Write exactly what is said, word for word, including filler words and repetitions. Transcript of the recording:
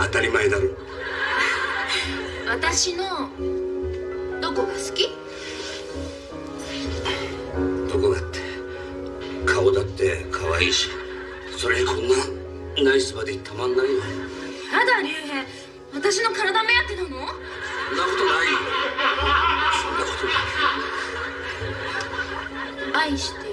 当たり前だろ。 私のどこが好き？ どこだって。顔だって可愛いし、それにこんなナイスバディたまんないよ。 やだ竜兵、私の体目当てなの？ そんなことない。そんなことない。 愛して